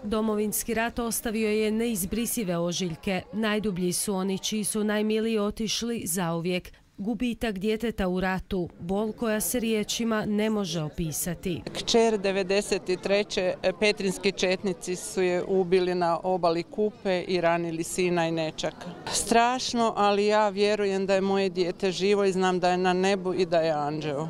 Domovinski rat ostavio je neizbrisive ožiljke. Najdublji su oni čiji su najmiliji otišli zauvijek. Gubitak djeteta u ratu, bol koja se riječima ne može opisati. Kćer 93. petrinski četnici su je ubili na obali Kupe i ranili sina i nećaka. Strašno, ali ja vjerujem da je moje dijete živo i znam da je na nebu i da je anđeo.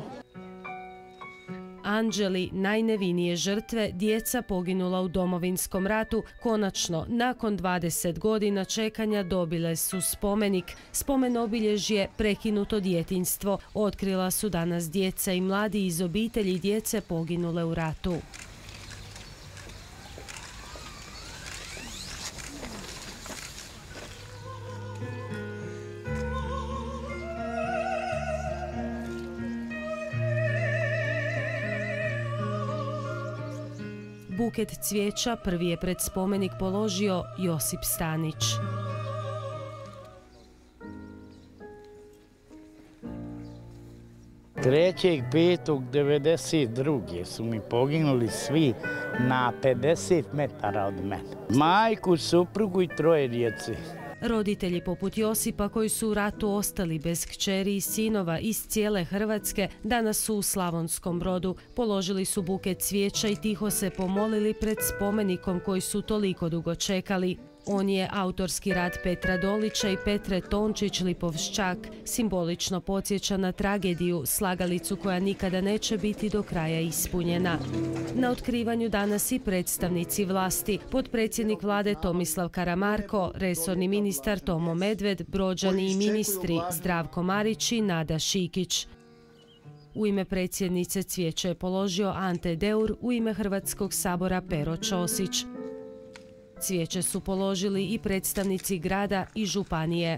Anđeli, najnevinije žrtve, djeca poginula u Domovinskom ratu, konačno, nakon 20 godina čekanja dobile su spomenik. Spomen obilježje prekinuto djetinjstvo. Otkrila su danas djeca i mladi iz obitelji djece poginule u ratu. Buket cvijeća prvi je pred spomenik položio Josip Stanić. Trećeg 5.92. su mi poginuli svi na 50 metara od mene. Majku, suprugu i 3 djece. Roditelji poput Josipa koji su u ratu ostali bez kćeri i sinova iz cijele Hrvatske danas su u Slavonskom Brodu. Položili su buket cvijeća i tiho se pomolili pred spomenikom koji su toliko dugo čekali. On je autorski rad Petra Dolića i Petre Tončić-Lipovščak. Simbolično podsjeća na tragediju, slagalicu koja nikada neće biti do kraja ispunjena. Na otkrivanju danas i predstavnici vlasti, potpredsjednik vlade Tomislav Karamarko, resorni ministar Tomo Medved, Brođani i ministri Zdravko Marić i Nada Šikić. U ime predsjednice cvijeće je položio Ante Deur, u ime Hrvatskog sabora Pero Ćosić. Cvijeće su položili i predstavnici grada i županije.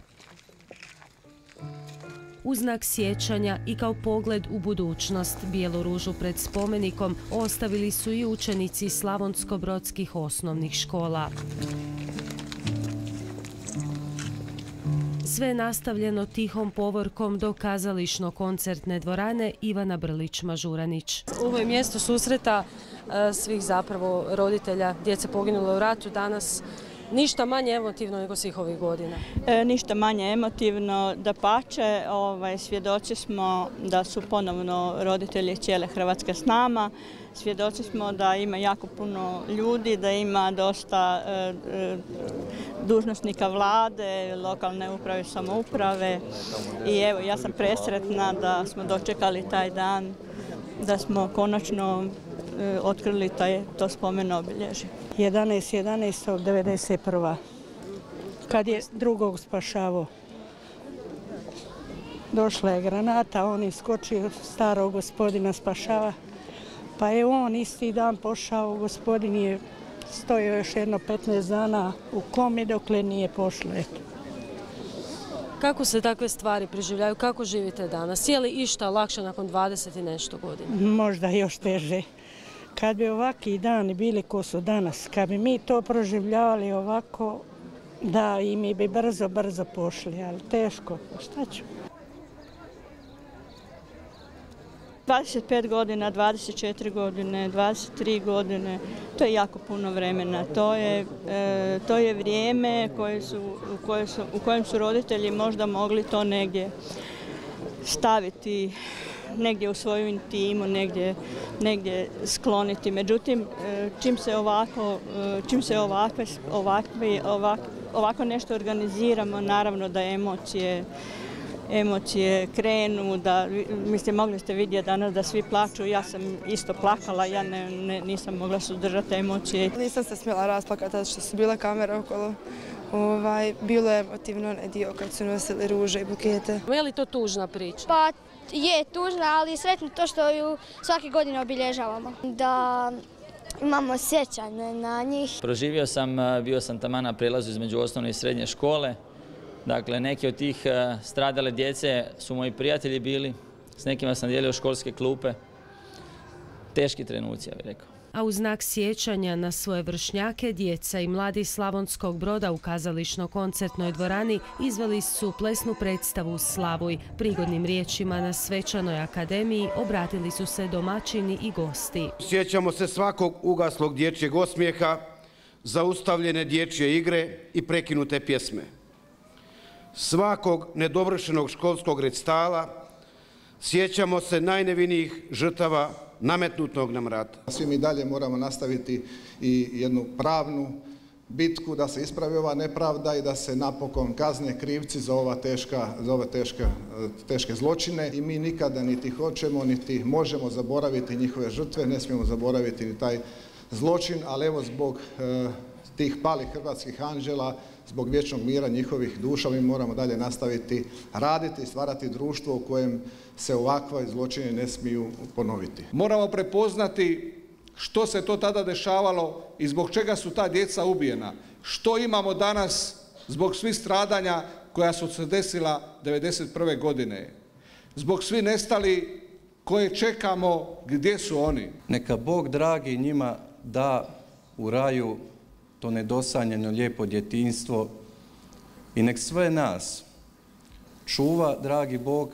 U znak sjećanja i kao pogled u budućnost bijelu ružu pred spomenikom ostavili su i učenici slavonsko-brodskih osnovnih škola. Sve je nastavljeno tihom povorkom do kazališno-koncertne dvorane Ivana Brlić-Mažuranić. Ovo je mjesto susreta svih zapravo roditelja djece poginule u ratu. Danas ništa manje emotivno nego svih ovih godina. Ništa manje emotivno, dapače, svjedoci smo da su ponovno roditelji cijele Hrvatske s nama. Svjedoci smo da ima jako puno ljudi, da ima dosta dužnosnika vlade, lokalne uprave, samouprave. I evo, ja sam presretna da smo dočekali taj dan, da smo konačno otkrili to spomen obilježje. 11.11.91. kad je drugog spašavao. Došla je granata, on je skočio starog gospodina spašava. Pa je on isti dan pošao, gospodin je stojio još jedno 15 dana u komi dokle nije pošlo. Kako se takve stvari preživljaju, kako živite danas? Je li išta lakše nakon 20 i nešto godina? Možda još teže. Kad bi ovakvi dani bili ko su danas, kad bi mi to proživljavali ovako, da i mi bi brzo pošli, ali teško, šta ću? 25 godina, 24 godine, 23 godine, to je jako puno vremena. To je vrijeme u kojem su roditelji možda mogli to negdje staviti, negdje u svoju intimu, negdje skloniti. Međutim, čim se ovako nešto organiziramo, naravno da emocije krenu, mogli ste vidjeti danas da svi plaču, ja sam isto plakala, ja nisam mogla suzdržati emocije. Nisam se smjela rasplakati zato što su bile kamere okolo. Bilo je emotivno onaj dio kad su nosili ruže i bukete. Je li to tužna priča? Pa je tužna, ali sretno to što ju svake godine obilježavamo. Da imamo sjećanje na njih. Bio sam taman na prijelazu između osnovne i srednje škole. Dakle, neki od tih stradale djece su moji prijatelji bili, s nekima sam dijelio školske klupe. Teški trenuci, ja bih rekao. A u znak sjećanja na svoje vršnjake, djeca i mladi Slavonskog Broda u kazališno-koncertnoj dvorani izveli su plesnu predstavu Slavuj. Prigodnim riječima na svečanoj akademiji obratili su se domaćini i gosti. Sjećamo se svakog ugaslog dječjeg osmijeha, zaustavljene dječje igre i prekinute pjesme, svakog nedovršenog školskog recitala, sjećamo se najnevinijih žrtava nametnutog nam rata. Svi mi dalje moramo nastaviti i jednu pravnu bitku da se ispravi ova nepravda i da se napokon kazne krivci za ove teške zločine. I mi nikada niti hoćemo, niti možemo zaboraviti njihove žrtve, ne smijemo zaboraviti ni taj zločin, ali evo zbog tih palih hrvatskih anđela, zbog vječnog mira njihovih duša, mi moramo dalje nastaviti raditi i stvarati društvo u kojem se ovakve zločine ne smiju ponoviti. Moramo prepoznati što se to tada dešavalo i zbog čega su ta djeca ubijena. Što imamo danas zbog svih stradanja koja su se desila 1991. godine. Zbog svih nestali koje čekamo, gdje su oni. Neka Bog dragi njima da u raju to nedosanjeno lijepo djetinjstvo i nek sve nas čuva, dragi Bog,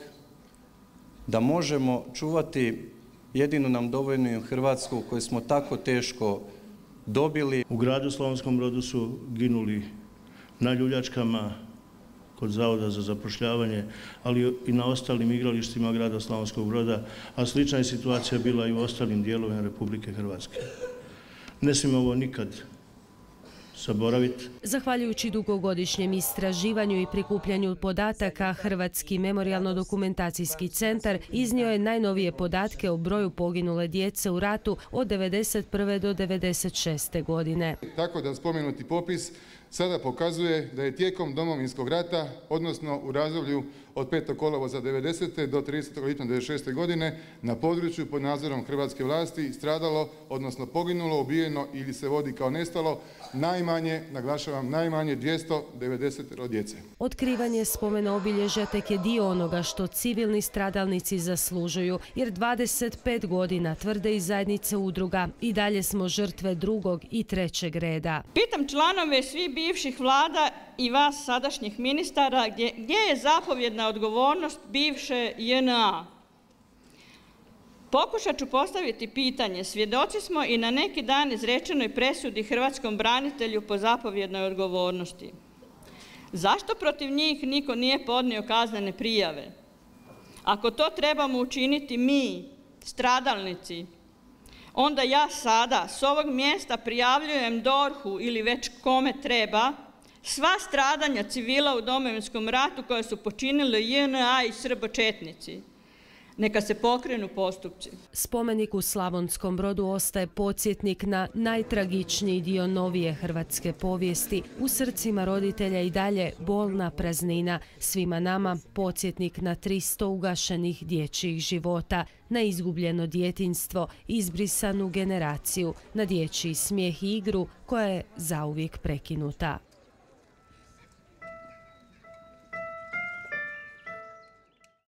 da možemo čuvati jedinu nam dovoljnu Hrvatsku koju smo tako teško dobili. U gradu Slavonskom Brodu su ginuli na ljuljačkama kod Zavoda za zapošljavanje, ali i na ostalim igralištima grada Slavonskog Broda, a slična je situacija bila i u ostalim dijelovima Republike Hrvatske. Ne smijemo ovo nikad zaboraviti. Zahvaljujući dugogodišnjem istraživanju i prikupljanju podataka, Hrvatski memorijalno-dokumentacijski centar iznio je najnovije podatke o broju poginule djece u ratu od 1991. do 1996. godine. Tako da spomenuti popis sada pokazuje da je tijekom Domovinskog rata, odnosno u razdoblju od 5. kolovoza 90. do 30. lipnja 96. godine na području pod nadzorom hrvatske vlasti stradalo, odnosno poginulo, ubijeno ili se vodi kao nestalo najmanje, naglašavam, najmanje 290 djece. Otkrivanje spomena obilježja tek je dio onoga što civilni stradalnici zaslužuju, jer 25 godina, tvrde i zajednice udruga, i dalje smo žrtve drugog i trećeg reda. Pitam članove svih bivših vlada i vas sadašnjih ministara, gdje je zapovjedna odgovornost bivše JNA? Pokušat ću postaviti pitanje. Svjedoci smo i na neki dan izrečenoj presudi hrvatskom branitelju po zapovjednoj odgovornosti. Zašto protiv njih niko nije podnio kaznene prijave? Ako to trebamo učiniti mi, stradalnici, onda ja sada s ovog mjesta prijavljujem DORH-u ili već kome treba sva stradanja civila u Domovinskom ratu koje su počinili JNA i srbočetnici. Neka se pokrenu postupci. Spomenik u Slavonskom Brodu ostaje podsjetnik na najtragičniji dio novije hrvatske povijesti. U srcima roditelja i dalje bolna praznina. Svima nama podsjetnik na 300 ugašenih dječjih života, na izgubljeno djetinjstvo, izbrisanu generaciju, na dječji smijeh i igru koja je zauvijek prekinuta.